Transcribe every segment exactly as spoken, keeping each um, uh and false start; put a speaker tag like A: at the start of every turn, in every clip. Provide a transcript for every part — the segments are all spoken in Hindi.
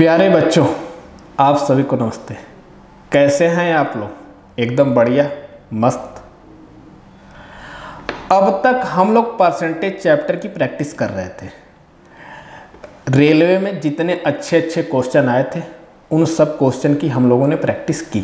A: प्यारे बच्चों, आप सभी को नमस्ते। कैसे हैं आप लोग? एकदम बढ़िया, मस्त। अब तक हम लोग परसेंटेज चैप्टर की प्रैक्टिस कर रहे थे। रेलवे में जितने अच्छे अच्छे क्वेश्चन आए थे उन सब क्वेश्चन की हम लोगों ने प्रैक्टिस की।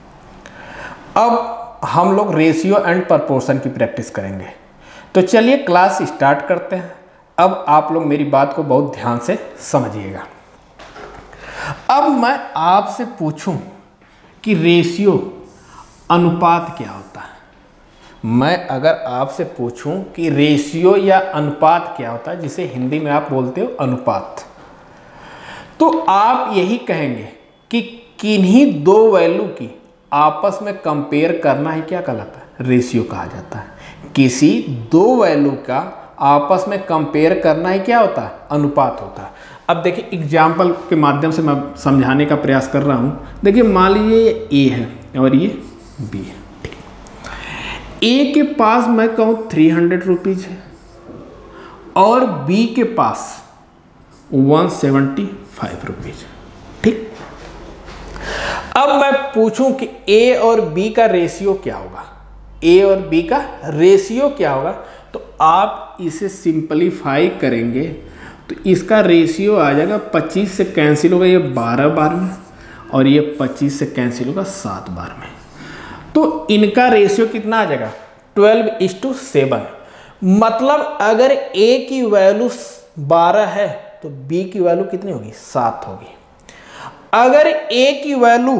A: अब हम लोग रेशियो एंड प्रपोर्शन की प्रैक्टिस करेंगे। तो चलिए क्लास स्टार्ट करते हैं। अब आप लोग मेरी बात को बहुत ध्यान से समझिएगा। अब मैं आपसे पूछूं कि रेशियो अनुपात क्या होता है। मैं अगर आपसे पूछूं कि रेशियो या अनुपात क्या होता है, जिसे हिंदी में आप बोलते हो अनुपात, तो आप यही कहेंगे कि किन्हीं दो वैल्यू की आपस में कंपेयर करना ही क्या कहलाता है? रेशियो कहा जाता है। किसी दो वैल्यू का आपस में कंपेयर करना ही क्या होता है? अनुपात होता है। अब देखिए एग्जाम्पल के माध्यम से मैं समझाने का प्रयास कर रहा हूँ। देखिए मान लीजिए ये ए है और ये बी है। ठीक, ए के पास मैं कहूँ थ्री हंड्रेड रुपीज है और बी के पास वन सेवेंटी फाइव रुपीज। ठीक, अब मैं पूछूं कि ए और बी का रेशियो क्या होगा। ए और बी का रेशियो क्या होगा? तो आप इसे सिंपलीफाई करेंगे तो इसका रेशियो आ जाएगा, पच्चीस से कैंसिल होगा ये बारह बार में और ये पच्चीस से कैंसिल होगा सात बार में। तो इनका रेशियो कितना आ जाएगा? Twelve is to seven. मतलब अगर ए की वैल्यू बारह है तो बी की वैल्यू कितनी होगी? सात होगी। अगर ए की वैल्यू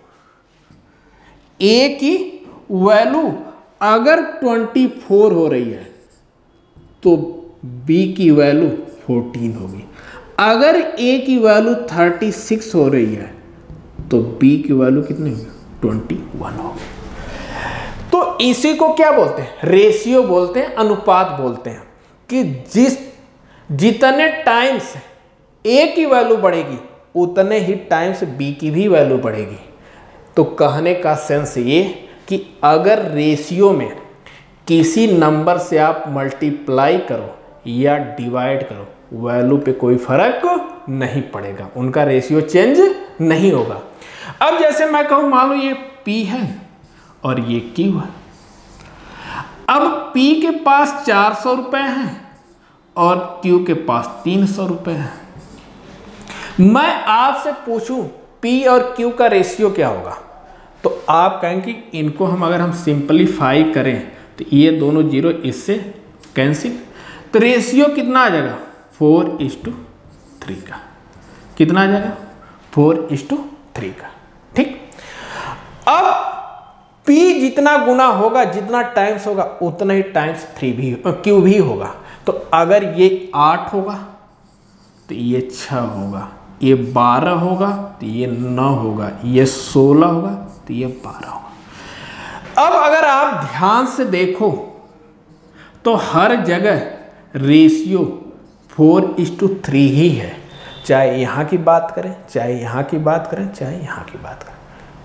A: ए की वैल्यू अगर ट्वेंटी फोर हो रही है तो बी की वैल्यू फोर्टीन होगी। अगर ए की वैल्यू थर्टी सिक्स हो रही है तो बी की वैल्यू कितनी होगी? ट्वेंटी वन होगी। तो इसी को क्या बोलते हैं? रेशियो बोलते हैं, अनुपात बोलते हैं कि जिस जितने टाइम्स ए की वैल्यू बढ़ेगी उतने ही टाइम्स बी की भी वैल्यू बढ़ेगी। तो कहने का सेंस ये कि अगर रेशियो में किसी नंबर से आप मल्टीप्लाई करो या डिवाइड करो, वैल्यू पे कोई फर्क नहीं पड़ेगा, उनका रेशियो चेंज नहीं होगा। अब जैसे मैं कहूँ मान लो ये P है और ये Q है। अब P के पास चार सौ रुपये हैं और Q के पास तीन सौ रुपये है। मैं आपसे पूछूं P और Q का रेशियो क्या होगा, तो आप कहेंगे कि इनको हम अगर हम सिंपलीफाई करें तो ये दोनों जीरो इससे कैंसिल, तो रेशियो कितना आ जाएगा? फोर इज टू थ्री का। कितना आ जाएगा? फोर इज टू थ्री का। ठीक, अब P जितना गुना होगा, जितना टाइम्स होगा उतना ही टाइम्स थ्री भी Q भी होगा। तो अगर ये आठ होगा तो ये छः होगा, ये बारह होगा तो ये नौ होगा, ये सोलह होगा तो ये बारह होगा। अब अगर आप ध्यान से देखो तो हर जगह ratio four is to three ही है, चाहे यहाँ की बात करें, चाहे यहाँ की बात करें, चाहे यहाँ की बात करें।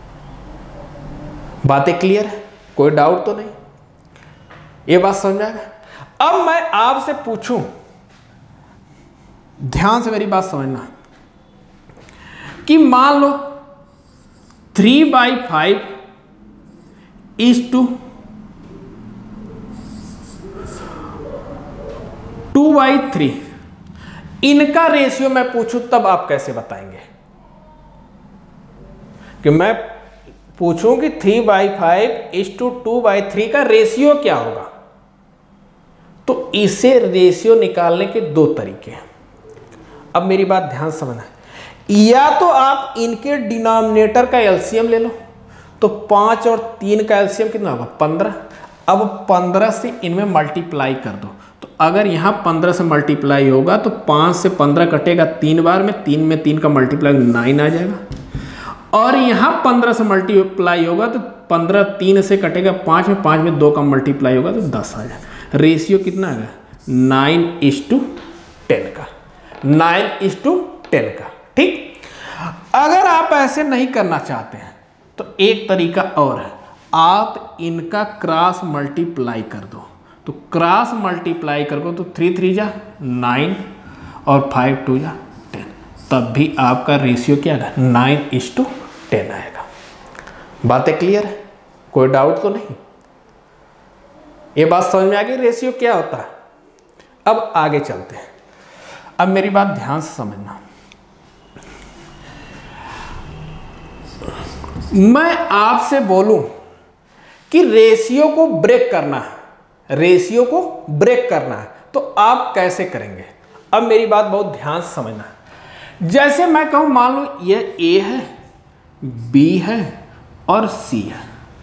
A: बातें क्लियर है? कोई डाउट तो नहीं? ये बात समझाएगा। अब मैं आपसे पूछूं, ध्यान से मेरी बात समझना, कि मान लो three by five is to two by three, इनका रेशियो मैं पूछूं तब आप कैसे बताएंगे? कि मैं पूछूं कि three by five is to two by three का रेशियो क्या होगा, तो इसे रेशियो निकालने के दो तरीके हैं। अब मेरी बात ध्यान समझना, या तो आप इनके डिनोमिनेटर का एलसीएम ले लो, तो पाँच और तीन का एलसीएम कितना होगा? पंद्रह। अब पंद्रह से इनमें मल्टीप्लाई कर दो, तो अगर यहाँ पंद्रह से मल्टीप्लाई होगा तो पाँच से पंद्रह कटेगा तीन बार में, तीन में तीन का मल्टीप्लाई नाइन आ जाएगा। और यहाँ पंद्रह से मल्टीप्लाई होगा तो पंद्रह तीन से कटेगा पाँच में, पाँच में दो का मल्टीप्लाई होगा तो दस आ जाएगा। रेशियो कितना आएगा? नाइन इज टू टेन का, नाइन इज टू टेन का। ठीक, अगर आप ऐसे नहीं करना चाहते हैं तो एक तरीका और है, आप इनका क्रॉस मल्टीप्लाई कर दो। तो क्रॉस मल्टीप्लाई कर दो तो थ्री थ्री जा नाइन और फाइव टू जा टेन। तब भी आपका रेशियो क्या आएगा, नाइन इज टू टेन आएगा। बातें क्लियर है, कोई डाउट तो नहीं? ये बात समझ में आ गई रेशियो क्या होता है। अब आगे चलते हैं। अब मेरी बात ध्यान से समझना, मैं आपसे बोलूं कि रेशियो को ब्रेक करना है, रेशियो को ब्रेक करना है, तो आप कैसे करेंगे? अब मेरी बात बहुत ध्यान से समझना है। जैसे मैं कहूं, मान लो ये ए है, बी है और सी है।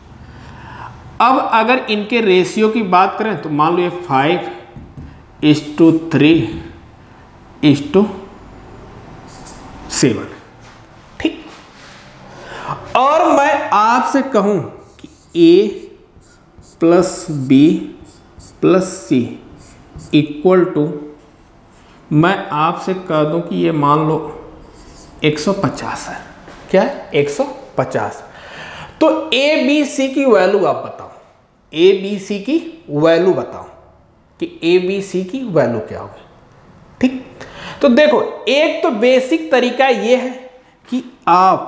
A: अब अगर इनके रेशियो की बात करें तो मान लो ये five is to three is to seven, ठीक। और मैं आपसे कहूं कि A plus B plus C equal to, मैं आपसे कह दूं कि ये मान लो एक सौ पचास है। क्या है? एक सौ पचास। तो ए बी सी की वैल्यू आप बताओ, ए बी सी की वैल्यू बताओ कि ए बी सी की वैल्यू क्या होगी, ठीक। तो देखो, एक तो बेसिक तरीका ये है कि आप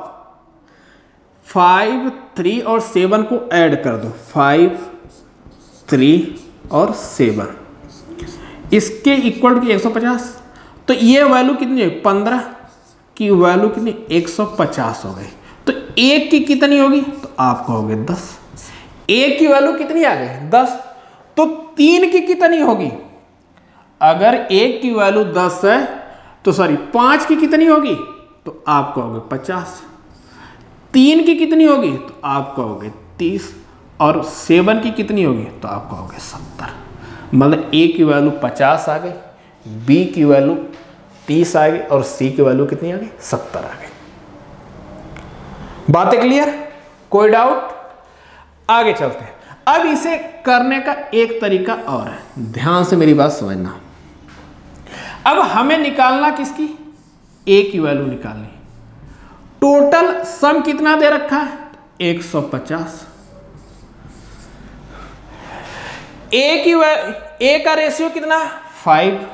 A: फाइव, थ्री और सेवन को ऐड कर दो, फाइव, थ्री और सेवन, इसके इक्वल टू एक सौ पचास। तो ये वैल्यू कितनी है? पंद्रह की वैल्यू कितनी? एक सौ पचास हो गई। तो एक की कितनी होगी? तो आप कहोगे दस। एक की वैल्यू कितनी आ गई? दस। तो तीन की कितनी होगी? अगर एक की वैल्यू दस है तो सॉरी पांच की कितनी होगी? तो आप कहोगे पचास। तीन की कितनी होगी? तो आप कहोगे तीस। और सेवन की कितनी होगी? तो आप कहोगे सत्तर। मतलब ए की वैल्यू पचास आ गई, बी की वैल्यू तीस आ गई और सी की वैल्यू कितनी आ गई? सत्तर आ गई। बातें क्लियर? कोई डाउट? आगे चलते हैं। अब इसे करने का एक तरीका और है, ध्यान से मेरी बात समझना। अब हमें निकालना किसकी? ए की वैल्यू निकालनी। टोटल सम कितना दे रखा है? एक सौ पचास। ए की ए का रेशियो कितना है? फाइव।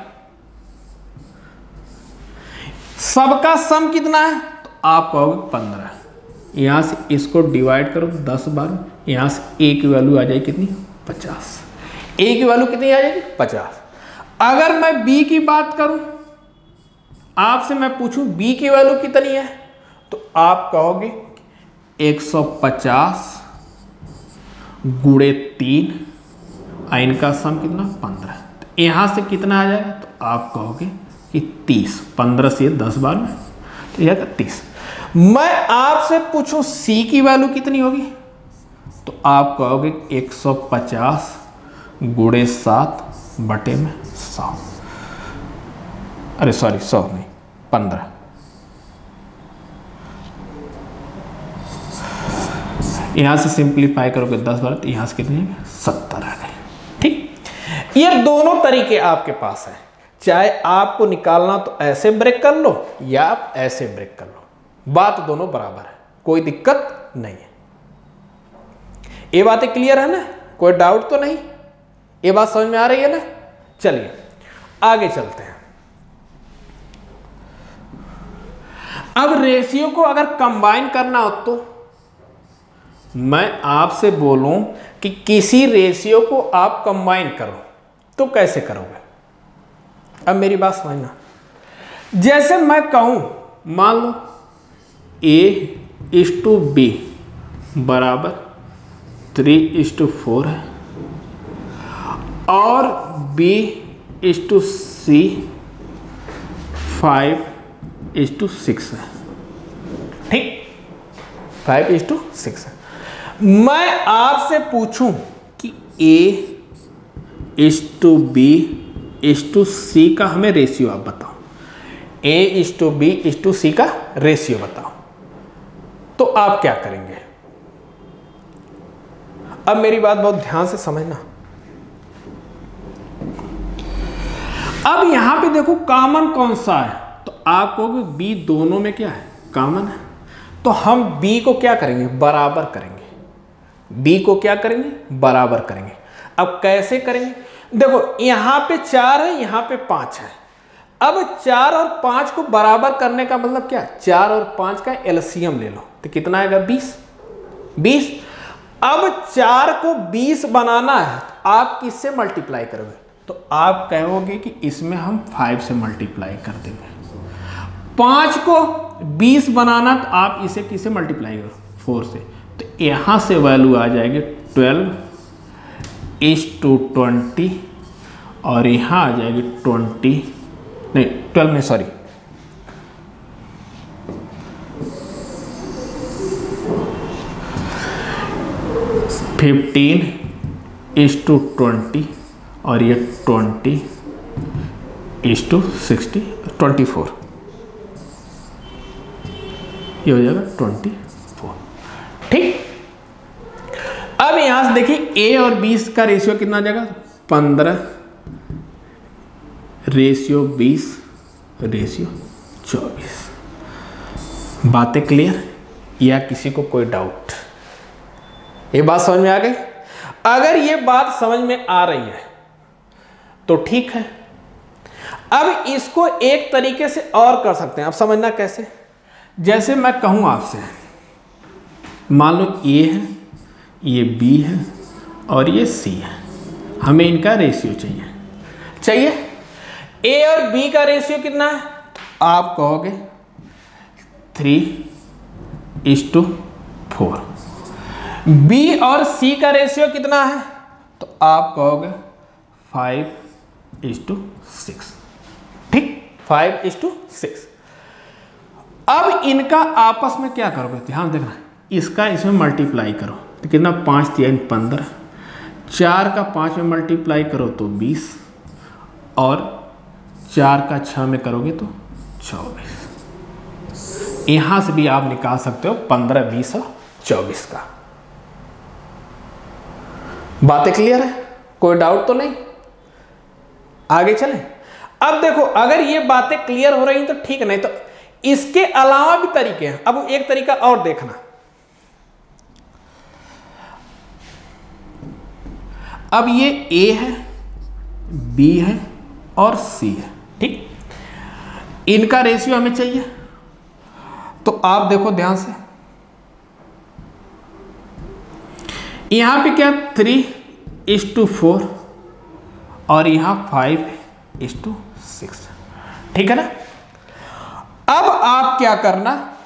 A: सबका सम कितना है? तो आप कहोगे पंद्रह। यहां से इसको डिवाइड करो दस बार, यहां से ए की वैल्यू आ जाएगी कितनी? पचास। ए की वैल्यू कितनी आ जाएगी? पचास। अगर मैं बी की बात करूं, आपसे मैं पूछूं बी की वैल्यू कितनी है, तो आप कहोगे एक सौ पचास गुणे तीन, इनका सम कितना? पंद्रह। तो यहां से कितना आ जाएगा? तो आप कहोगे कि तीस। पंद्रह से दस बार में तो यह तीस। मैं आपसे पूछूं सी की वैल्यू कितनी होगी, तो आप कहोगे एक सौ पचास गुणे सात बटे में सौ, अरे सॉरी सौ नहीं, पंद्रह। यहां से सिंप्लीफाई करोगे दस बार, तो यहां से कितनी? सत्तर आ गए, ठीक। ये दोनों तरीके आपके पास हैं, चाहे आपको निकालना तो ऐसे ब्रेक कर लो या आप ऐसे ब्रेक कर लो, बात दोनों बराबर है, कोई दिक्कत नहीं है। ये बातें क्लियर है ना? कोई डाउट तो नहीं? ये बात समझ में आ रही है ना? चलिए आगे चलते हैं। अब रेशियो को अगर कंबाइन करना हो तो मैं आपसे बोलूं कि किसी रेशियो को आप कंबाइन करो तो कैसे करोगे? अब मेरी बात समझना। जैसे मैं कहूं, मान लो ए इज टू बी बराबर थ्री इज टू फोर है और B is to C five is to six है, ठीक। फाइव इज टू सिक्स है। मैं आपसे पूछूं कि A is to B is to C का हमें रेशियो आप बताओ, A is to B is to C का रेशियो बताओ, तो आप क्या करेंगे? अब मेरी बात बहुत ध्यान से समझना। अब यहां पे देखो कॉमन कौन सा है, तो आप कहोगे बी दोनों में क्या है? कॉमन है। तो हम बी को क्या करेंगे? बराबर करेंगे। बी को क्या करेंगे? बराबर करेंगे। अब कैसे करेंगे? देखो यहां पे चार है, यहां पे पांच है। अब चार और पाँच को बराबर करने का मतलब क्या, चार और पाँच का एलसीएम ले लो तो कितना आएगा, बीस। बीस। अब चार को बीस बनाना है, आप किससे मल्टीप्लाई करोगे, तो आप कहोगे कि इसमें हम फाइव से मल्टीप्लाई कर देंगे। पाँच को बीस बनाना तो आप इसे किससे मल्टीप्लाई करो, फोर से, तो यहाँ से वैल्यू आ जाएगी ट्वेल्व इज टू ट्वेंटी और यहाँ आ जाएगी ट्वेंटी, नहीं ट्वेल्व नहीं sorry fifteen is to twenty और ये twenty is to sixty, twenty four, ये हो जाएगा ट्वेंटी फोर। ठीक। अब यहां से देखिए ए और बीस का रेशियो कितना आ जाएगा, पंद्रह रेशियो बीस रेशियो चौबीस। बातें क्लियर या किसी को कोई डाउट, ये बात समझ में आ गई? अगर ये बात समझ में आ रही है तो ठीक है। अब इसको एक तरीके से और कर सकते हैं, आप समझना कैसे, जैसे मैं कहूं आपसे, मान लो ए है, ये बी है और ये सी है, हमें इनका रेशियो चाहिए चाहिए ए और बी का रेशियो कितना है, तो आप कहोगे three is to four. B और सी का रेशियो कितना है, तो आप कहोगे फाइव इज टू सिक्स। ठीक, फाइव इज टू सिक्स। अब इनका आपस में क्या करोगे, ध्यान देखना, इसका इसमें मल्टीप्लाई करो तो कितना, पाँच तीन पंद्रह, चार का पाँच में मल्टीप्लाई करो तो बीस और चार का छः में करोगे तो चौबीस। यहाँ से भी आप निकाल सकते हो पंद्रह, बीस और चौबीस का। बातें क्लियर है, कोई डाउट तो नहीं? आगे चलें। अब देखो, अगर ये बातें क्लियर हो रही तो ठीक, नहीं तो इसके अलावा भी तरीके हैं। अब एक तरीका और देखना, अब ये ए है, बी है और सी है। ठीक, इनका रेशियो हमें चाहिए, तो आप देखो ध्यान से, यहां पे क्या, थ्री इज टू फोर और यहां फाइव इज टू सिक्स। ठीक है ना? अब आप क्या करना,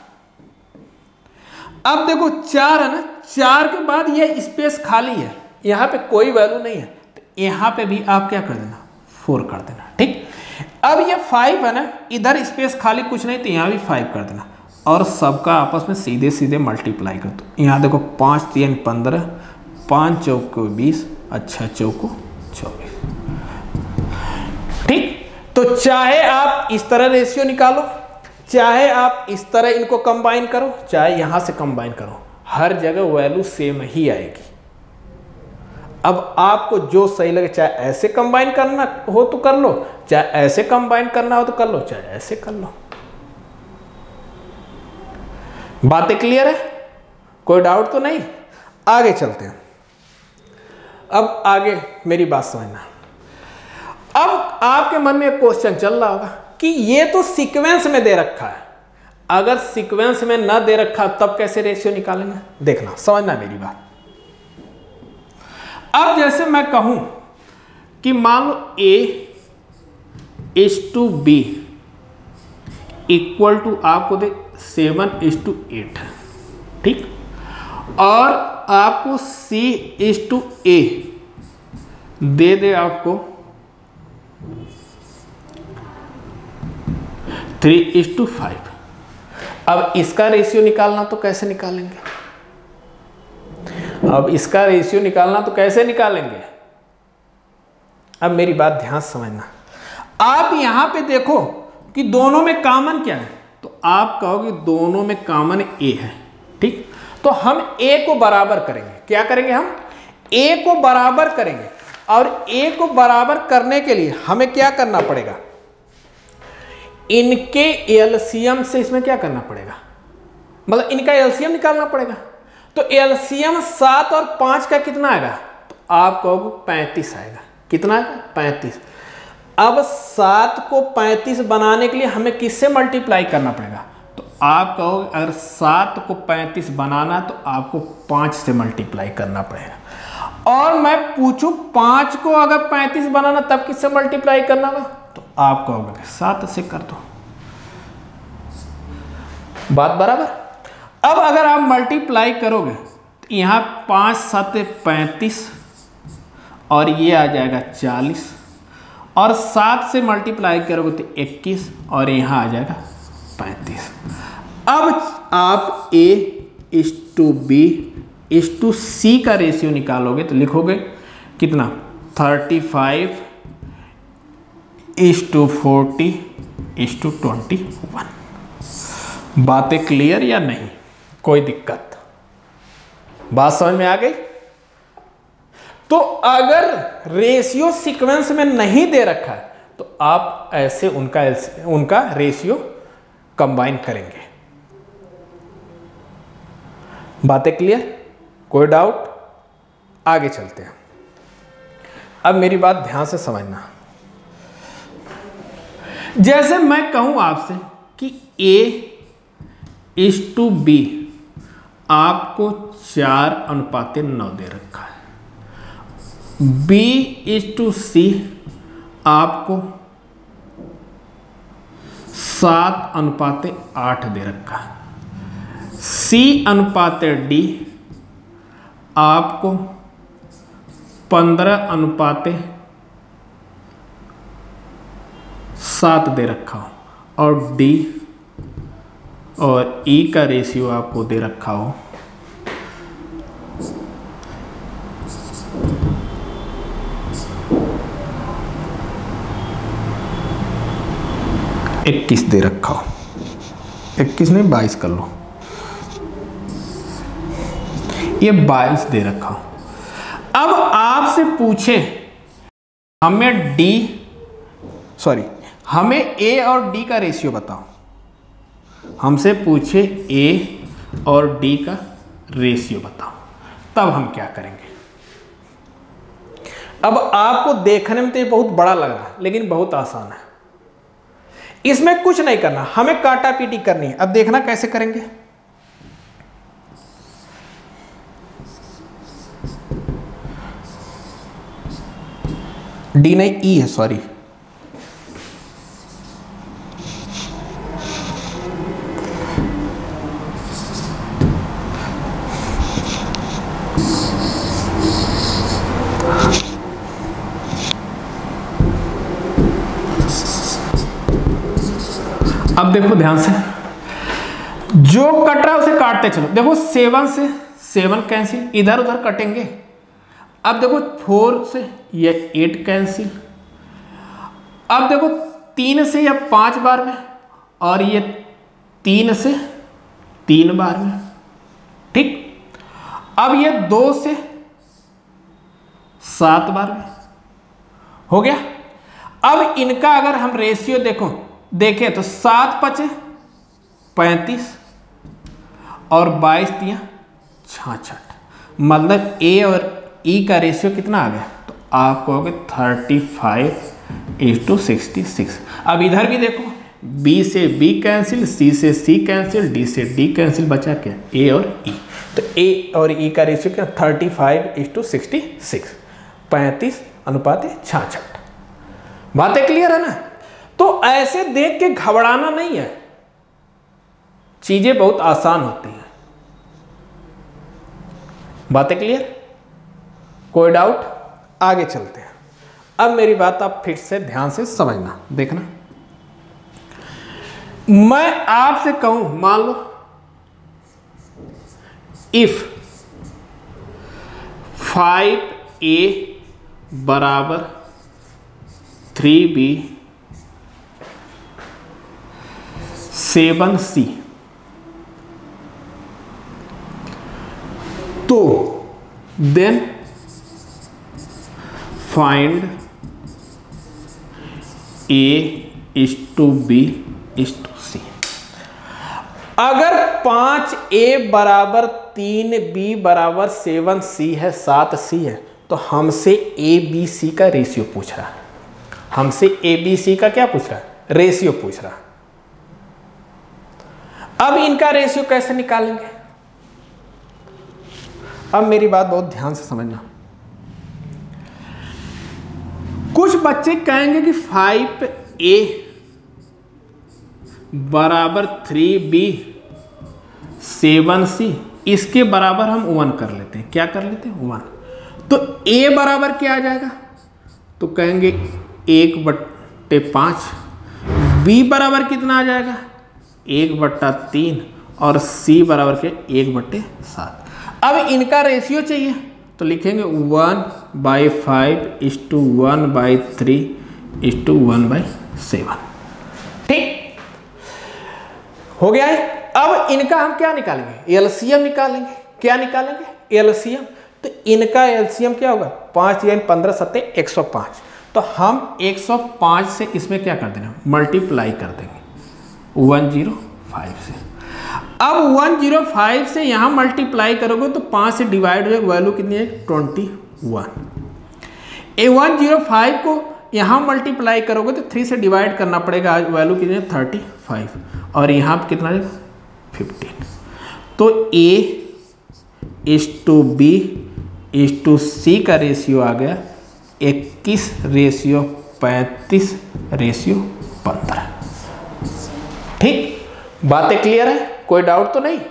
A: अब देखो चार है ना, चार के बाद ये स्पेस खाली है, यहां पे कोई वैल्यू नहीं है, तो यहां पे भी आप क्या कर देना, फोर कर देना। ठीक, अब ये फाइव है ना, इधर स्पेस खाली कुछ नहीं, तो यहां भी फाइव कर देना और सबका आपस में सीधे सीधे मल्टीप्लाई कर दो। यहां देखो पाँच तीन पंद्रह, पाँच चौको बीस, अच्छा चौको चौबीस। ठीक, तो चाहे आप इस तरह रेशियो निकालो, चाहे आप इस तरह इनको कंबाइन करो, चाहे यहां से कंबाइन करो, हर जगह वैल्यू सेम ही आएगी। अब आपको जो सही लगे, चाहे ऐसे कंबाइन करना हो तो कर लो, चाहे ऐसे कंबाइन करना हो तो कर लो, चाहे ऐसे कर लो। बातें क्लियर है, कोई डाउट तो नहीं? आगे चलते हैं। अब आगे मेरी बात समझना। अब आपके मन में एक क्वेश्चन चल रहा होगा कि ये तो सीक्वेंस में दे रखा है, अगर सीक्वेंस में ना दे रखा तब कैसे रेशियो निकालेंगे? देखना, समझना मेरी बात। अब जैसे मैं कहूं कि मान लो A is to B equal to आपको दे सेवन इज टू एट। ठीक, और आपको सी इज टू ए दे दे आपको थ्री इज टू फाइव। अब इसका रेशियो निकालना तो कैसे निकालेंगे? अब इसका रेशियो निकालना तो कैसे निकालेंगे? अब मेरी बात ध्यान समझना। आप यहां पे देखो कि दोनों में कॉमन क्या है, तो आप कहोगे दोनों में कॉमन ए है। ठीक, तो हम ए को बराबर करेंगे। क्या करेंगे? हम ए को बराबर करेंगे, और ए को बराबर करने के लिए हमें क्या करना पड़ेगा? इनके एलसीएम से इसमें क्या करना पड़ेगा, मतलब इनका एलसीएम निकालना पड़ेगा। तो एलसीएम सात और पांच का कितना आएगा? तो आप कहोगे पैंतीस आएगा। कितना आएगा? पैंतीस। अब सात को पैंतीस बनाने के लिए हमें किससे मल्टीप्लाई करना पड़ेगा? तो आप कहोगे अगर सात को पैंतीस बनाना तो आपको पाँच से मल्टीप्लाई करना पड़ेगा। और मैं पूछूं पाँच को अगर पैंतीस बनाना तब किससे मल्टीप्लाई करना होगा? तो आप कहोगे सात से कर दो। बात बराबर। अब अगर आप मल्टीप्लाई करोगे तो यहाँ पाँच सात पैंतीस और ये आ जाएगा चालीस, और सात से मल्टीप्लाई करोगे तो इक्कीस और यहाँ आ जाएगा पैंतीस। अब आप A is to B is to C का रेशियो निकालोगे तो लिखोगे कितना? Thirty five is to forty is to twenty one. बातें क्लियर या नहीं? कोई दिक्कत? बात समझ में आ गई? तो अगर रेशियो सीक्वेंस में नहीं दे रखा है तो आप ऐसे उनका उनका रेशियो कंबाइन करेंगे। बातें क्लियर? कोई डाउट? आगे चलते हैं। अब मेरी बात ध्यान से समझना। जैसे मैं कहूं आपसे कि A इस टू बी आपको चार अनुपाते नौ दे रखा है, B इस टू सी आपको सात अनुपाते आठ दे रखा है, C अनुपाते D आपको पंद्रह अनुपाते सात दे रखा हो, और D और E का रेशियो आपको दे रखा हो इक्कीस दे रखा हो। इक्कीस नहीं बाईस कर लो, ये बाईस दे रखा हो। अब आपसे पूछे हमें डी सॉरी हमें ए और डी का रेशियो बताओ। हमसे पूछे ए और डी का रेशियो बताओ, तब हम क्या करेंगे? अब आपको देखने में तो ये बहुत बड़ा लग रहा है लेकिन बहुत आसान है। इसमें कुछ नहीं करना, हमें काटा पीटी करनी है। अब देखना कैसे करेंगे। डी नहीं ई है, सॉरी। अब देखो ध्यान से, जो कट रहा है उसे काटते चलो। देखो सेवन से सेवन कैंसिल, इधर उधर कटेंगे। अब देखो फोर से ये एट कैंसिल। अब देखो तीन से या पांच बार में, और ये तीन से तीन बार में, ठीक। अब ये दो से सात बार में हो गया। अब इनका अगर हम रेशियो देखो देखें तो सात पचे पैंतीस और बाईस दिया छाछठ, मतलब ए और ई का रेशियो कितना आ गया? तो आप कहोगे thirty five is to sixty six. अब इधर भी देखो, बी से बी कैंसिल, सी से सी कैंसिल, डी से डी कैंसिल, बचा क्या? ए और ई। तो ए और ई का रेशियो क्या? Thirty five is to sixty six, पैंतीस अनुपात छाछठ। बातें क्लियर है ना? तो ऐसे देख के घबराना नहीं है, चीजें बहुत आसान होती हैं। बातें क्लियर? कोई डाउट? आगे चलते हैं। अब मेरी बात आप फिर से ध्यान से समझना, देखना। मैं आपसे कहूं, मान लो इफ फाइव ए बराबर थ्री बी सेवन सी, तो then find A is to B is to C. अगर पांच ए बराबर तीन बी बराबर सेवन सी है, सात सी है, तो हमसे ए बी सी का रेशियो पूछ रहा है। हमसे ए बी सी का क्या पूछ रहा है, रेशियो पूछ रहा है। अब इनका रेशियो कैसे निकालेंगे, अब मेरी बात बहुत ध्यान से समझना। कुछ बच्चे कहेंगे कि फाइव ए बराबर थ्री बी सेवन सी, इसके बराबर हम वन कर लेते हैं। क्या कर लेते हैं, वन। तो ए बराबर क्या आ जाएगा, तो कहेंगे एक बट्टे पाँच। बी बराबर कितना आ जाएगा, एक बट्टा तीन। और सी बराबर के एक बट्टे सात। अब इनका रेशियो चाहिए तो लिखेंगे one by five is to one by three is to one by seven. ठीक हो गया है। अब इनका हम क्या निकालेंगे, एलसीएम निकालेंगे। क्या निकालेंगे, एलसीएम। तो इनका एलसीएम क्या होगा, पाँच यानी पंद्रह सत्ते एक सौ पाँच। तो हम एक सौ पाँच से इसमें क्या कर देना, मल्टीप्लाई कर देंगे वन जीरो फाइव से। अब वन जीरो फाइव से यहाँ मल्टीप्लाई करोगे तो पाँच से डिवाइड हो जाएगा, वैल्यू कितनी है twenty one. A one zero five को यहाँ मल्टीप्लाई करोगे तो थ्री से डिवाइड करना पड़ेगा, वैल्यू कितनी है थर्टी फाइव। और यहाँ पर कितना है फिफ्टीन। तो A is to B is to C का रेशियो आ गया इक्कीस रेशियो पैंतीस रेशियो पंद्रह। ठीक, बातें क्लियर है, कोई डाउट तो नहीं।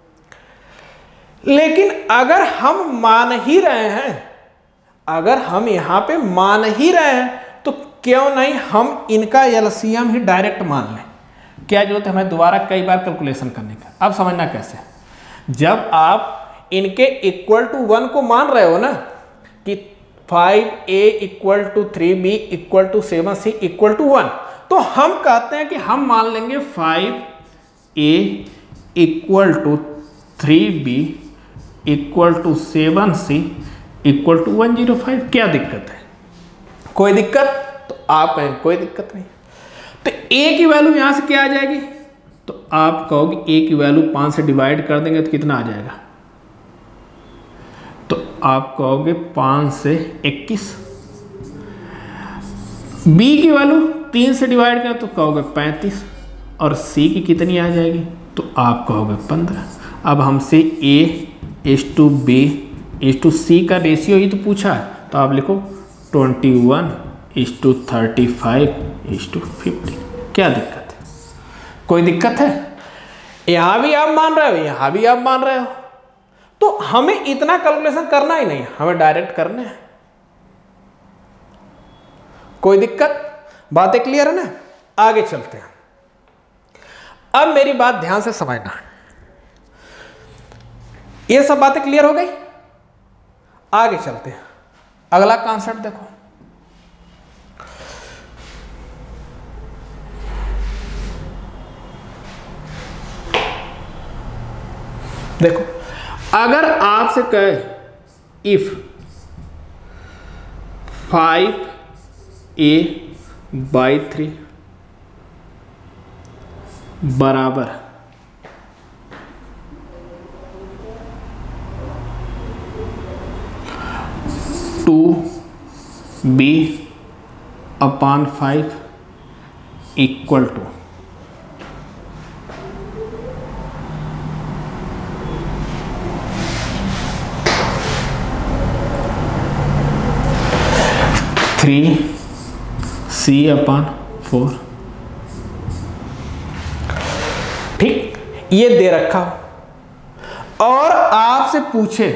A: लेकिन अगर हम मान ही रहे हैं, अगर हम यहां पे मान ही रहे हैं तो क्यों नहीं हम इनका एलसीएम ही डायरेक्ट मान लें। क्या जरूरत है हमें दोबारा कई बार कैलकुलेशन करने का। अब समझना कैसे, जब आप इनके इक्वल टू वन को मान रहे हो ना, कि five A equal to three B equal to seven C equal to one, तो हम कहते हैं कि हम मान लेंगे five A equal to three B equal to seven C equal to one zero five. क्या दिक्कत है, कोई दिक्कत? तो आप कहें कोई दिक्कत नहीं। तो ए की वैल्यू यहां से क्या आ जाएगी, तो आप कहोगे ए की वैल्यू पाँच से डिवाइड कर देंगे तो कितना आ जाएगा, तो आप कहोगे पाँच से इक्कीस। बी की वैल्यू तीन से डिवाइड करें तो कहोगे पैंतीस। और सी की कितनी आ जाएगी, तो आप कहोगे पंद्रह। अब हमसे A is to B is to C का रेशियो ही तो पूछा है, तो आप लिखो twenty one is to thirty five is to fifty. क्या दिक्कत है, कोई दिक्कत है? यहां भी आप मान रहे हो, यहां भी आप मान रहे हो, तो हमें इतना कैलकुलेशन करना ही नहीं, हमें डायरेक्ट करना है। कोई दिक्कत? बातें क्लियर है ना? आगे चलते हैं। अब मेरी बात ध्यान से समझना, ये सब बातें क्लियर हो गई। आगे चलते हैं, अगला कॉन्सेप्ट देखो। देखो, अगर आपसे कहे if five A by three बराबर two B upon five equal to three C upon four. ठीक, ये दे रखा और आपसे पूछे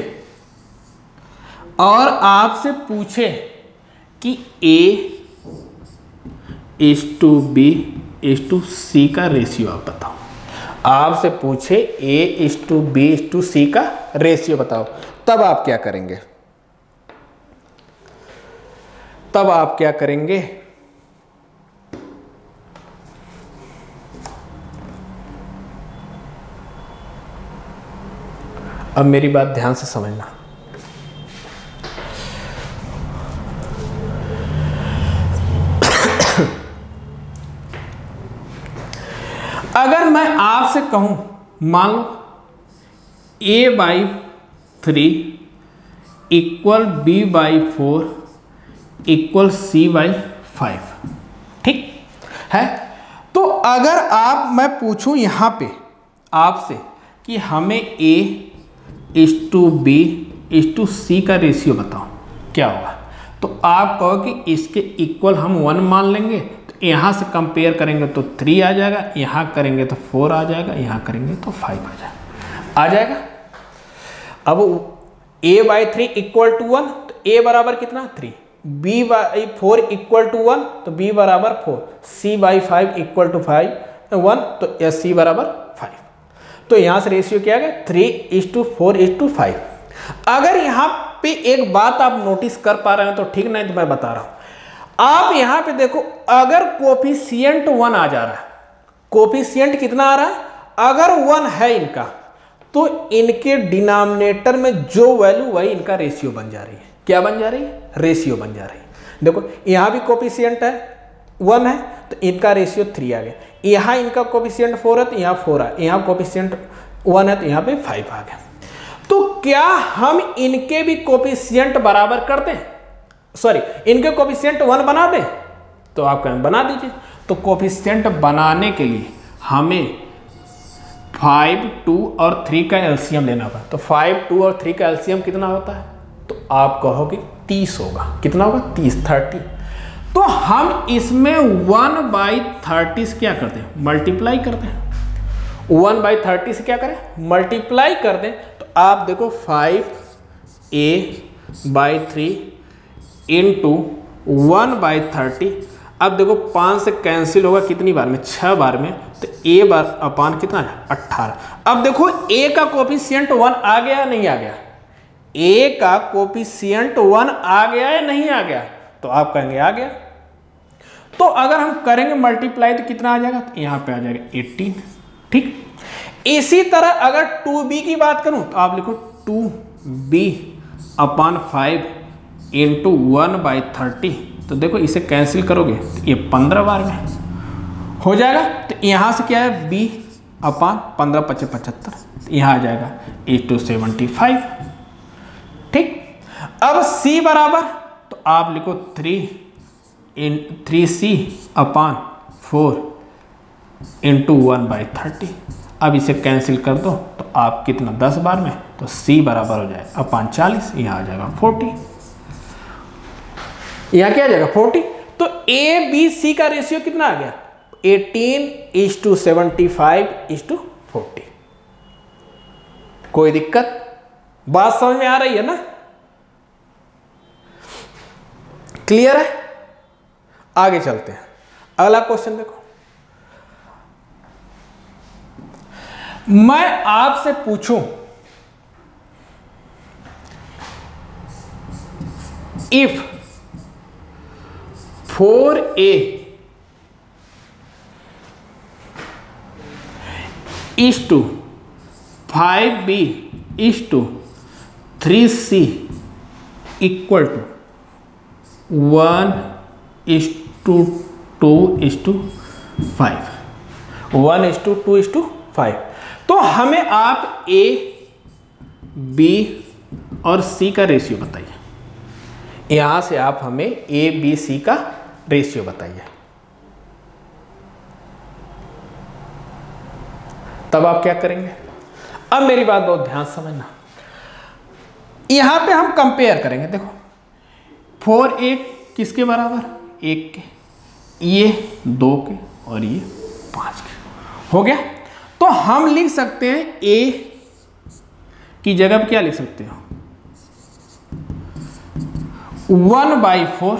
A: और आपसे पूछे कि A is to B is to C का रेशियो आप बताओ। आपसे पूछे A is to B is to C का रेशियो बताओ, तब आप क्या करेंगे? तब आप क्या करेंगे? अब मेरी बात ध्यान से समझना। अगर मैं आपसे कहूं, मान लो A by three equal B by four equal C by five. ठीक है। तो अगर आप मैं पूछूं यहां पे आपसे कि हमें A is to B is to C का रेशियो बताओ, क्या होगा? तो आप कहो कि इसके इक्वल हम वन मान लेंगे, तो यहाँ से कंपेयर करेंगे तो थ्री आ जाएगा, यहाँ करेंगे तो फोर आ जाएगा, यहाँ करेंगे तो फाइव आ जाएगा आ जाएगा अब a by three equal to one, तो a बराबर कितना three, b by four equal to one, तो b बराबर four, c by five equal to five one, तो एस सी बराबर फाइव। तो यहाँ से रेशियो क्या आ गया three is to four is to five. अगर यहाँ पे एक बात आप नोटिस कर पा रहे हैं तो ठीक, नहीं तो मैं बता रहा हूं। आप यहाँ पे देखो, अगर कोफिशिएंट वन आ जा रहा है, कोफिशिएंट कितना आ रहा है, अगर वन है इनका, तो इनके डिनोमिनेटर में जो वैल्यू वही इनका रेशियो बन जा रही है। क्या बन जा रही है? रेशियो बन जा रही है। देखो यहाँ भी कोफिशिएंट है वन है, तो इनका रेशियो थ्री आ गया। यहाँ इनका कोफिशिएंट फोर है, तो यहाँ फोर है। यहाँ कोफिशिएंट वन है, तो यहाँ पे फाइव आ गया। तो क्या हम इनके भी कोफिशिएंट बराबर कर दें, सॉरी इनके कोफिशिएंट वन बना दें? तो आप कहें बना दीजिए। तो कोफिशिएंट बनाने के लिए हमें फाइव, टू और थ्री का एलसीएम लेना होगा। तो फाइव, टू और थ्री का एलसीएम कितना होता है? तो आप कहोगे तीस होगा। कितना होगा? तीस, थर्टी। तो हम इसमें वन बाई थर्टी से क्या करते हैं? मल्टीप्लाई करते हैं। वन बाई थर्टी से क्या करें? मल्टीप्लाई कर दें। तो आप देखो five A by three into one by thirty. अब देखो पाँच से कैंसिल होगा कितनी बार में? छः बार में। तो ए बार अपान कितना है? अट्ठारह। अब देखो ए का कोफिशिएंट वन आ गया या नहीं आ गया? ए का कोफिशिएंट वन आ गया या नहीं आ गया? तो आप कहेंगे आ गया। तो अगर हम करेंगे मल्टीप्लाई तो कितना आ जाएगा? तो यहाँ पे आ जाएगा एटीन। ठीक। इसी तरह अगर टू बी की बात करूं तो आप लिखो two B upon five into one by thirty. तो देखो इसे कैंसिल करोगे तो ये पंद्रह बार में हो जाएगा। तो यहाँ से क्या है? बी अपान पंद्रह पच्चीस पचहत्तर, यहाँ आ जाएगा एट टू सेवेंटी फाइव। ठीक। अब सी बराबर, तो आप लिखो three in three C upon four into one by thirty. अब इसे कैंसिल कर दो तो आप कितना? दस बार में। तो सी बराबर हो जाए अपान चालीस, यहाँ आ जाएगा फोर्टी। यहाँ क्या आ जाएगा? फोर्टी। तो ए बी सी का रेशियो कितना आ गया? Eighteen is to seventy five is to forty. कोई दिक्कत? बात समझ में आ रही है ना? क्लियर है? आगे चलते हैं। अगला क्वेश्चन देखो। मैं आपसे पूछूं if four A is to five B is to three C equal to one is to two is to five, one is to two is to five. तो हमें आप ए बी और सी का रेशियो बताइए। यहां से आप हमें ए बी सी का रेशियो बताइए। तब आप क्या करेंगे? अब मेरी बात बहुत ध्यान से समझना। यहां पे हम कंपेयर करेंगे। देखो फोर ए किसके बराबर? एक के, ये दो के और ये पांच के। हो गया। तो हम लिख सकते हैं ए की जगह पे क्या लिख सकते हो? One by four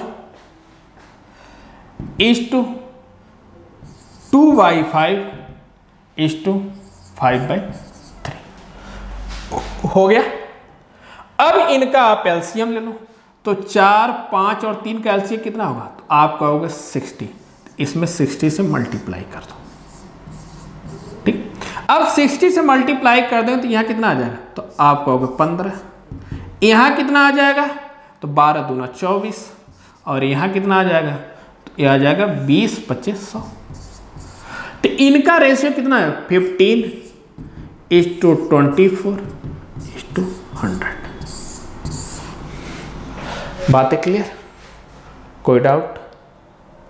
A: is to two by five is to five by three. हो गया। अब इनका आप एलसीएम ले लो। तो चार, पाँच और तीन का एलसीएम कितना होगा? तो आप कहोगे सिक्सटी। इसमें सिक्सटी से मल्टीप्लाई कर दो। ठीक। अब सिक्सटी से मल्टीप्लाई कर दें तो यहाँ कितना आ जाएगा? तो आप कहोगे पंद्रह। यहाँ कितना आ जाएगा? तो बारह दूना चौबीस। और यहाँ कितना आ जाएगा? तो यह आ जाएगा बीस पच्चीस सौ। तो इनका रेशियो कितना है? Fifteen is to twenty four is to hundred. बातें क्लियर? कोई डाउट?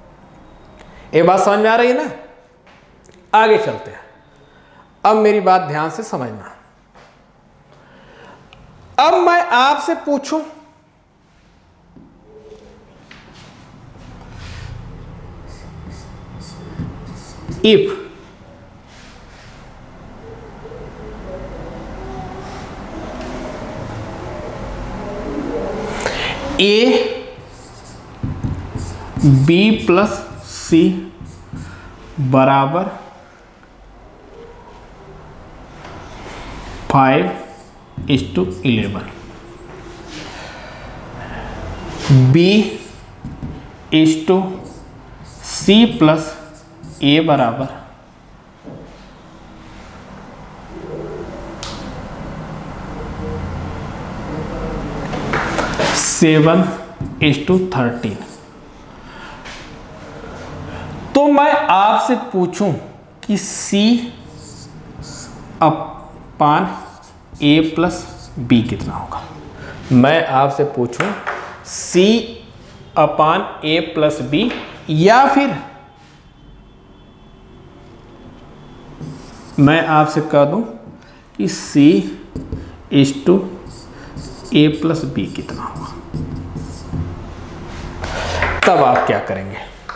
A: ये बात समझ में आ रही है ना? आगे चलते हैं। अब मेरी बात ध्यान से समझना। अब मैं आपसे पूछूं if A B plus C बराबर five is to eleven, B is to C plus A बराबर सेवन इज टू थर्टीन। तो मैं आपसे पूछूं कि C upon A plus B कितना होगा। मैं आपसे पूछूं C upon A plus B, या फिर मैं आपसे कह दूं कि C is to A plus B कितना होगा। तब आप क्या करेंगे?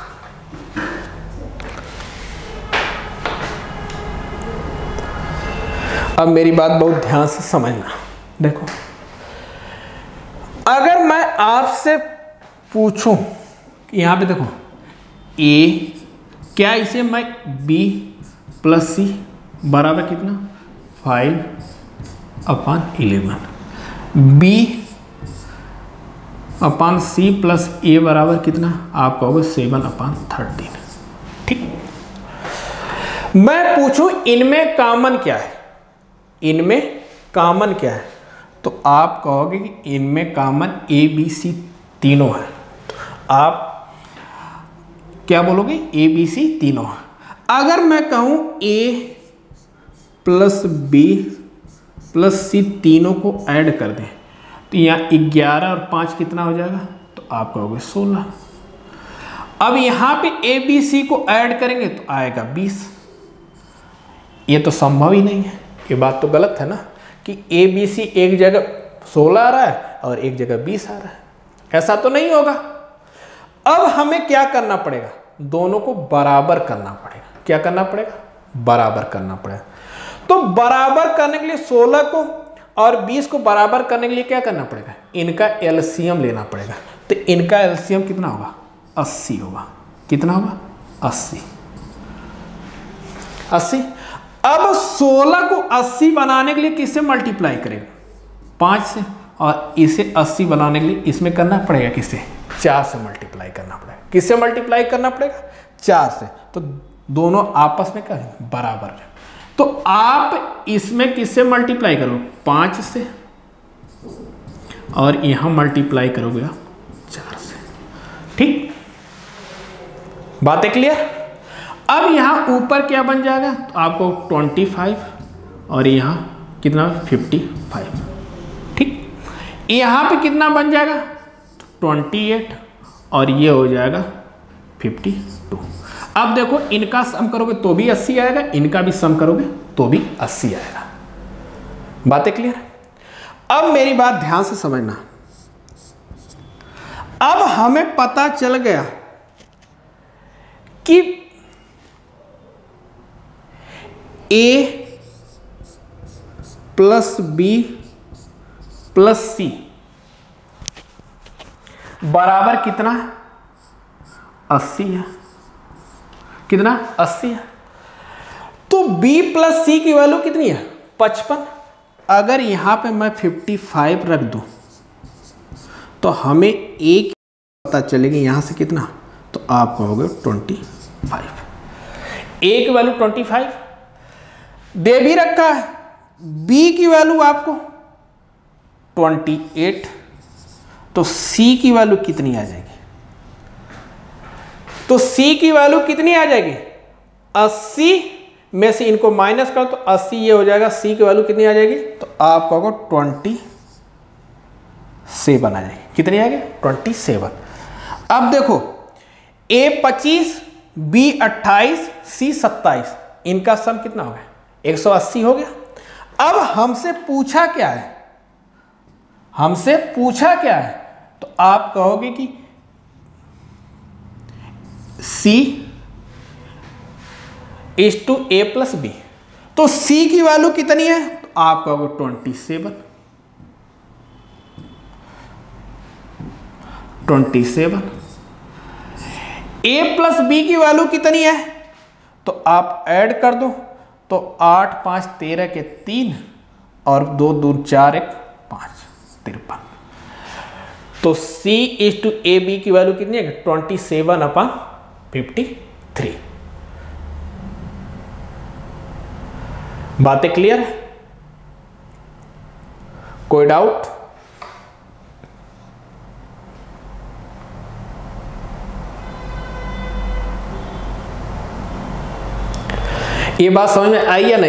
A: अब मेरी बात बहुत ध्यान से समझना। देखो, अगर मैं आपसे पूछूं कि यहां पे देखो ए, क्या इसे मैं बी प्लस सी बराबर कितना five upon eleven, B upon C plus A बराबर कितना आप कहोगे सेवन अपान थर्टीन। ठीक, मैं पूछूं इनमें कॉमन क्या है, इनमें कॉमन क्या है, तो आप कहोगे कि इनमें कॉमन ए बी सी तीनों है। आप क्या बोलोगे? ए बी सी तीनों है। अगर मैं कहूं A plus B plus C तीनों को ऐड कर दें तो यहाँ ग्यारह और पाँच कितना हो जाएगा, तो आप कहोगे सोलह। अब यहाँ पे ए बी सी को ऐड करेंगे तो आएगा बीस। ये तो संभव ही नहीं है, ये बात तो गलत है ना कि ए बी सी एक जगह सोलह आ रहा है और एक जगह बीस आ रहा है, ऐसा तो नहीं होगा। अब हमें क्या करना पड़ेगा? दोनों को बराबर करना पड़ेगा। क्या करना पड़ेगा? बराबर करना पड़ेगा। तो बराबर करने के लिए सोलह को और बीस को बराबर करने के लिए क्या करना पड़ेगा? इनका एलसीएम लेना पड़ेगा। तो इनका एलसीएम कितना होगा? अस्सी होगा। कितना होगा? अस्सी। अस्सी। अब सोलह को अस्सी बनाने के लिए किससे मल्टीप्लाई करेंगे? पाँच से। और इसे अस्सी बनाने के लिए इसमें करना पड़ेगा किससे? चार से मल्टीप्लाई करना पड़ेगा। किससे मल्टीप्लाई करना पड़ेगा? चार से। तो दोनों आपस में क्या है? बराबर है। तो आप इसमें किससे मल्टीप्लाई करोगे? पाँच से, और यहां मल्टीप्लाई करोगे आप चार से। ठीक, बातें क्लियर? अब यहां ऊपर क्या बन जाएगा? तो आपको पच्चीस और यहां कितना? पचपन। ठीक, यहां पे कितना बन जाएगा? तो अट्ठाईस और ये हो जाएगा बावन। अब देखो, इनका सम करोगे तो भी अस्सी आएगा, इनका भी सम करोगे तो भी अस्सी आएगा। बातें क्लियर? अब मेरी बात ध्यान से समझना। अब हमें पता चल गया कि A plus B plus C बराबर कितना? अस्सी है। कितना? अस्सी है। तो b प्लस सी की वैल्यू कितनी है? पचपन। अगर यहां पे मैं पचपन रख दूं तो हमें एक पता चलेगी यहां से कितना, तो आप कहोगे पच्चीस। a की वैल्यू पच्चीस दे भी रखा है, b की वैल्यू आपको अट्ठाईस, तो c की वैल्यू कितनी आ जाएगी? तो c की वैल्यू कितनी आ जाएगी? अस्सी में से इनको माइनस करो तो अस्सी ये हो जाएगा। c की वैल्यू कितनी आ जाएगी? तो आप कहोगे सत्ताईस आ जाएगी। कितनी आ गई? सत्ताईस। अब देखो, a पच्चीस बी अट्ठाईस, सी सत्ताईस, इनका सम कितना हो गया? एक सौ अस्सी हो गया। अब हमसे पूछा क्या है? हमसे पूछा क्या है? तो आप कहोगे कि C is to A plus B, तो C की वैल्यू कितनी है? तो आप कहोगे twenty seven, twenty seven. A plus B की वैल्यू कितनी है? तो आप ऐड कर दो, तो आठ पाँच तेरह के तीन और दो दून चार एक पाँच, तिरपन। तो C is to A B की वैल्यू कितनी है? Twenty seven upon fifty three. बातें क्लियर है? कोई डाउट? ये बात समझ में आई या नहीं?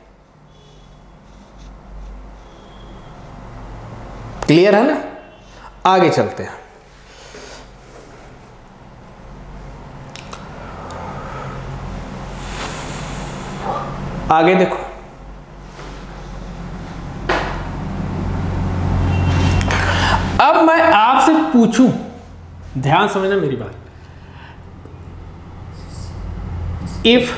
A: क्लियर है ना? आगे चलते हैं। आगे देखो, अब मैं आपसे पूछूं, ध्यान समझना मेरी बात, if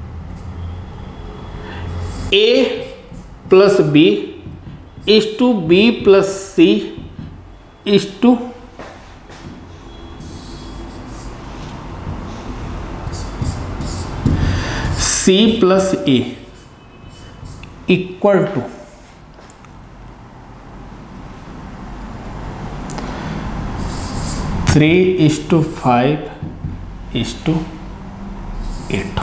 A: A plus B is to B plus C is to C plus A equal to three is to five is to eight.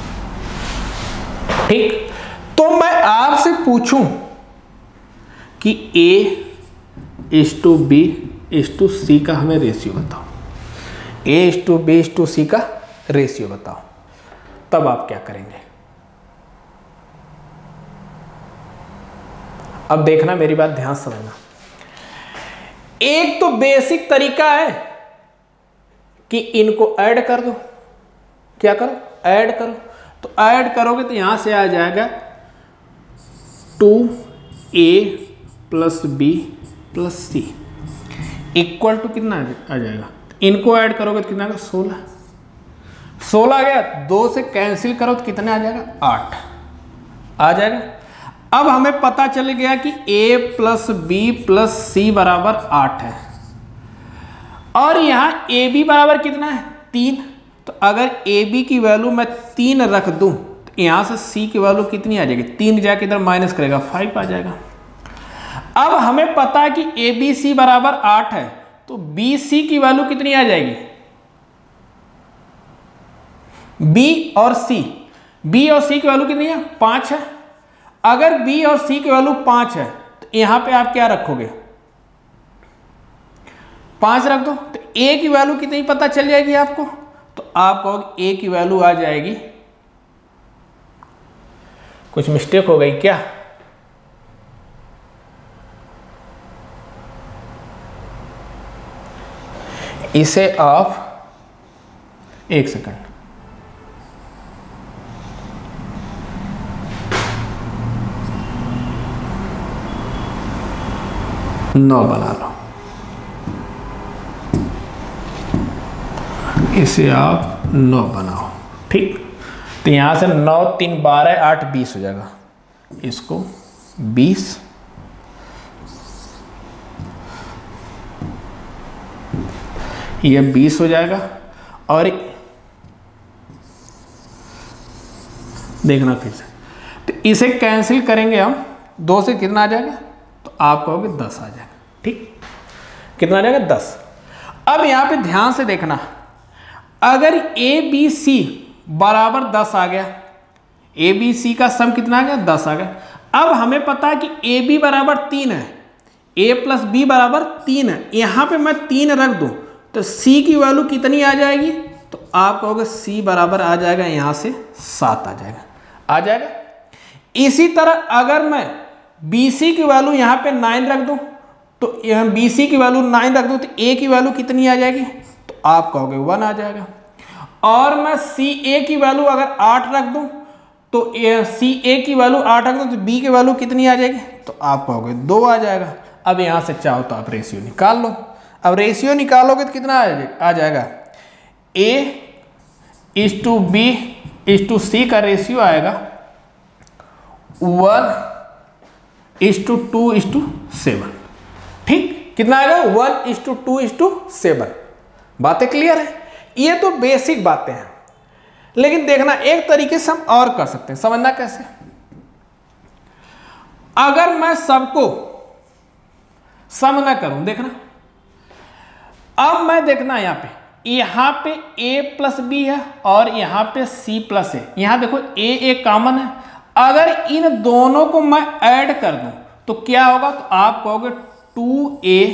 A: ठीक, तो मैं आपसे पूछूं कि A is to B is to C का हमें रेशियो बताओ, A is to B is to C का रेशियो बताओ, तब आप क्या करेंगे? अब देखना, मेरी बात ध्यान समझना। एक तो बेसिक तरीका है कि इनको ऐड कर दो। क्या करो? ऐड करो। तो ऐड करोगे तो यहां से आ जाएगा two A plus B plus C equal to कितना आ जाएगा? इनको ऐड करोगे तो कितना आ जाएगा? सोलह। सोलह आ गया, दो से कैंसिल करो तो कितना आ जाएगा? आठ आ जाएगा। अब हमें पता चल गया कि a plus B plus C बराबर आठ है, और यहां ए बी बराबर कितना है? तीन। तो अगर ए बी की वैल्यू मैं तीन रख दूं तो यहां से सी की वैल्यू कितनी आ जाएगी? तीन जाके इधर माइनस करेगा, फाइव आ जाएगा। अब हमें पता है कि ए बी सी बराबर आठ है, तो बी सी की वैल्यू कितनी आ जाएगी? बी और सी, बी और सी की वैल्यू कितनी है? पांच है। अगर बी और सी की वैल्यू पांच है तो यहां पे आप क्या रखोगे? पांच रख दो। तो ए की वैल्यू कितनी पता चल जाएगी आपको? तो आप कहोगे ए की वैल्यू आ जाएगी, कुछ मिस्टेक हो गई क्या? इसे आप एक सेकंड, नौ बना लो, इसे आप नौ बनाओ। ठीक, तो यहां से नौ तीन बारह, आठ बीस हो जाएगा। इसको बीस, ये बीस हो जाएगा। और देखना फिर से, तो इसे कैंसिल करेंगे हम, दो से कितना आ जाएगा? तो आप कहोगे दस आ जाएगा। ठीक, कितना आ जाएगा? दस। अब यहां पे ध्यान से देखना, अगर ए बी सी बराबर दस आ गया, ए बी सी का सम कितना आ गया? दस आ गया। अब हमें पता है कि ए बी बराबर तीन है, ए प्लस बी बराबर तीन है, यहां पे मैं तीन रख दूं तो सी की वैल्यू कितनी आ जाएगी? तो आप कहोगे सी बराबर आ जाएगा यहां से सात आ जाएगा, आ जाएगा। इसी तरह अगर मैं बी सी की वैल्यू यहां पे नाइन रख दूं, तो यहां बी सी की वैल्यू नाइन रख दूं तो ए की वैल्यू कितनी आ जाएगी? तो आप कहोगे वन आ जाएगा। और मैं सी ए की वैल्यू अगर आठ रख दूं तो सी ए की वैल्यू आठ रख दूं तो बी की वैल्यू कितनी आ जाएगी, तो आप कहोगे दो आ जाएगा। अब यहां से चाहो तो आप रेशियो निकाल लो। अब रेशियो निकालोगे तो कितना आ जाएगा, A is to B is to C का रेशियो आएगा one is to two is to seven. ठीक, कितना आएगा, one is to two is to seven. बातें क्लियर है? ये तो बेसिक बातें हैं, लेकिन देखना एक तरीके से हम और कर सकते हैं। समझना कैसे, अगर मैं सबको सम न करूं, देखना अब मैं देखना यहां पे यहां पे a प्लस बी है और यहां पे c प्लस है। यहां देखो a एक कॉमन है, अगर इन दोनों को मैं ऐड कर दूं तो क्या होगा, तो आप कहोगे two A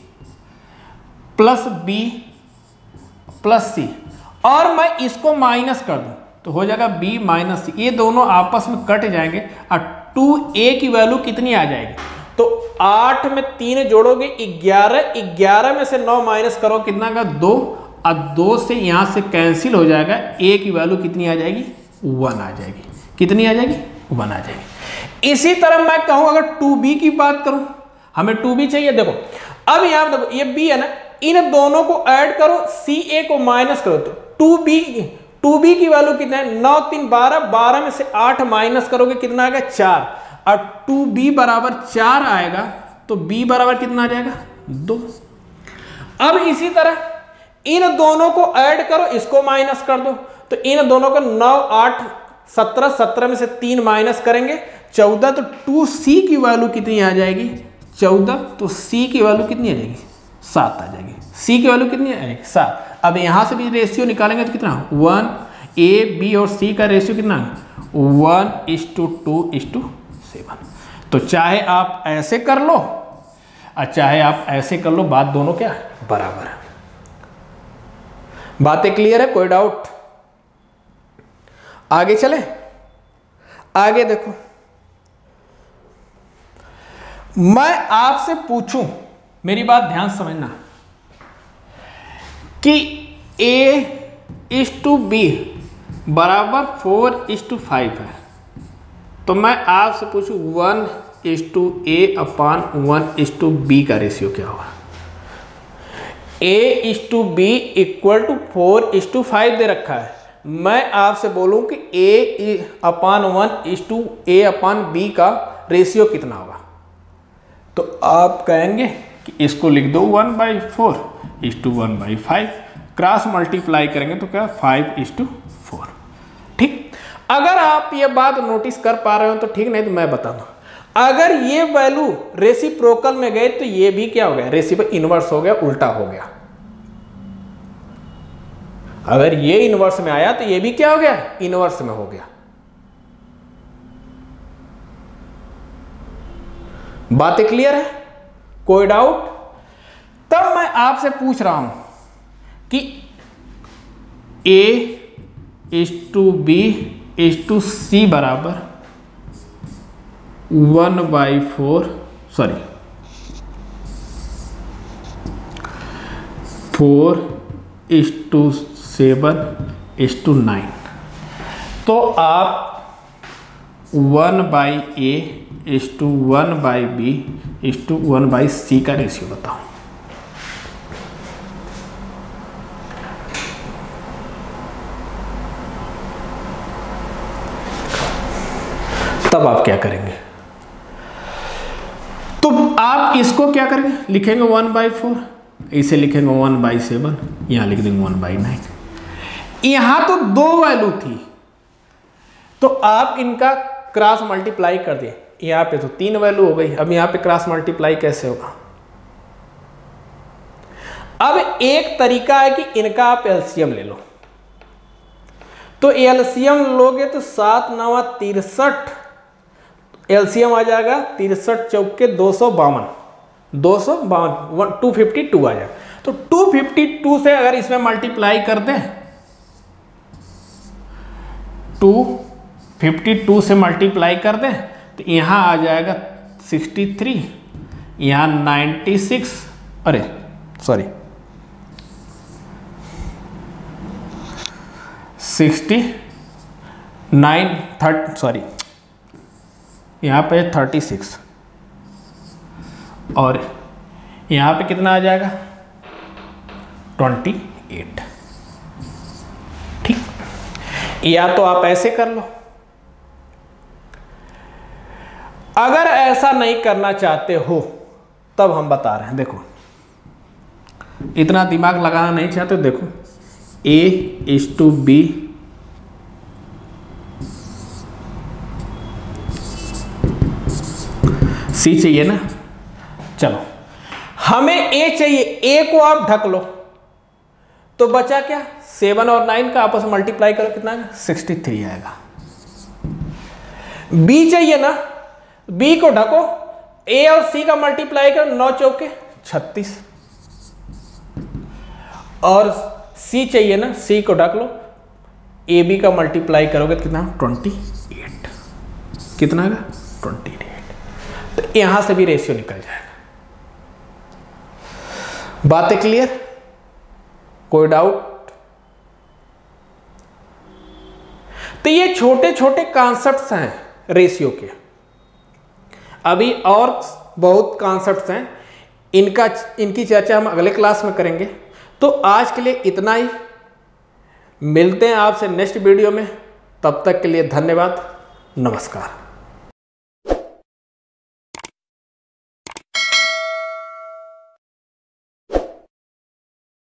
A: plus B plus C, और मैं इसको माइनस कर दूं तो हो जाएगा b माइनस सी। ये दोनों आपस में कट जाएंगे और टू ए की वैल्यू कितनी आ जाएगी, तो आठ में तीन जोड़ोगे ग्यारह, ग्यारह में से नौ माइनस करो कितना का, दो, और दो से यहां से कैंसिल हो जाएगा, a की वैल्यू कितनी आ जाएगी, वन आ जाएगी। कितनी आ जाएगी, वन आ जाएगी। इसी तरह मैं कहूं अगर टू बी की बात करूं, हमें टू बी चाहिए। देखो अब यहां देखो ये b है ना, इन दोनों को ऐड करो, सी ए को माइनस करो तो टू बी टू बी की वैल्यू कितना है, नौ तीन बारह, बारह में से आठ माइनस करोगे कितना आएगा, चार, और टू बी बराबर चार आएगा तो b बराबर कितना आ जाएगा, दो। अब इसी तरह इन दोनों को ऐड करो, इसको माइनस कर दो, तो इन दोनों को नौ आठ सत्रह, सत्रह में से तीन माइनस करेंगे चौदह, तो टू सी की वैल्यू कितनी आ जाएगी, चौदह, तो c की वैल्यू कितनी आ जाएगी, सात आ जाएगी। c की वैल्यू कितनी आ जाएगी, सात। अब यहां से भी रेशियो निकालेंगे तो कितना, वन, ए बी और c का रेशियो कितना, one is to two is to seven. तो चाहे आप ऐसे कर लो और चाहे आप ऐसे कर लो, बात दोनों क्या बराबर है। बातें क्लियर है, कोई डाउट? आगे चले, आगे देखो, मैं आपसे पूछूं, मेरी बात ध्यान से समझना, कि a इज टू बी बराबर फोर इज टू फाइव है, तो मैं आपसे पूछूं one is to A upon one is to B का रेशियो क्या होगा। a is to B equal to four is to five दे रखा है, मैं आपसे बोलूं कि a upon one is to A upon B का रेशियो कितना होगा, तो आप कहेंगे कि इसको लिख दो one by four is to one by five, cross multiply करेंगे तो क्या, फाइव इज टू फोर। ठीक, अगर आप ये बात नोटिस कर पा रहे हो तो ठीक, नहीं तो मैं बता दूं, अगर ये वैल्यू रेसिप्रोकल में गए तो ये भी क्या हो गया, रेसिप्रोकल इनवर्स हो गया, उल्टा हो गया। अगर ये इनवर्स में आया तो ये भी क्या हो गया, इनवर्स में हो गया। बातें क्लियर है, कोई डाउट? तब मैं आपसे पूछ रहा हूं कि a is to B is to C बराबर one by four sorry four is to seven is to nine, तो आप one by A is to one by B is to one by C का रेशियो बताओ। तब आप क्या करेंगे, तो आप इसको क्या करेंगे, लिखेंगे वन बाई फोर, इसे लिखेंगे वन बाई सेवन, यहां लिख देंगे वन बाई नाइन। यहां तो दो वैल्यू थी तो आप इनका क्रॉस मल्टीप्लाई कर दिए, यहां पे तो तीन वैल्यू हो गई, अब यहां पे क्रॉस मल्टीप्लाई कैसे होगा। अब एक तरीका है कि इनका आप एलसीएम ले लो, तो एलसीएम लोगे तो सात नवा तिरसठ, एलसीएम आ जाएगा तिरसठ चौके दो सौ बावन, दो सौ बावन टू फिफ्टी टू आ जाएगा। तो टू फिफ्टी टू से अगर इसमें मल्टीप्लाई कर दें, टू फिफ्टी टू से मल्टीप्लाई कर दें तो यहाँ आ जाएगा सिक्सटी थ्री, यहाँ नाइन्टी सिक्स, अरे sorry sixty nine thirty sorry यहाँ पे थर्टी सिक्स और यहाँ पे कितना आ जाएगा ट्वेंटी एट। ठीक, या तो आप ऐसे कर लो, अगर ऐसा नहीं करना चाहते हो तब हम बता रहे हैं, देखो इतना दिमाग लगाना नहीं चाहते, देखो A is to B C चाहिए ना, चलो हमें ए चाहिए, ए को आप ढक लो तो बचा क्या, सेवन और नाइन का आपस में मल्टीप्लाई करो कितना आएगा, सिक्सटी थ्री आएगा। बी चाहिए ना, बी को ढको, ए और सी का मल्टीप्लाई करो, नौ चौके छत्तीस, और सी चाहिए ना, सी को ढक लो, ए बी का मल्टीप्लाई करोगे तो कितना, ट्वेंटी एट, कितना आएगा ट्वेंटी एट। तो यहां से भी रेशियो निकल जाएगा। बातें क्लियर, कोई डाउट? तो ये छोटे छोटे कॉन्सेप्ट्स हैं रेशियो के, अभी और बहुत कॉन्सेप्ट्स हैं, इनका इनकी चर्चा हम अगले क्लास में करेंगे। तो आज के लिए इतना ही, मिलते हैं आपसे नेक्स्ट वीडियो में, तब तक के लिए धन्यवाद, नमस्कार।